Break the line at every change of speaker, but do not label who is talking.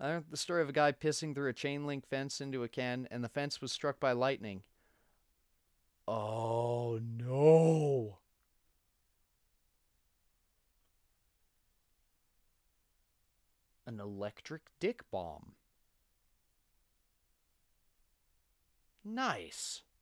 The story of a guy pissing through a chain link fence into a can, and the fence was struck by lightning. Oh no. An electric dick bomb. Nice.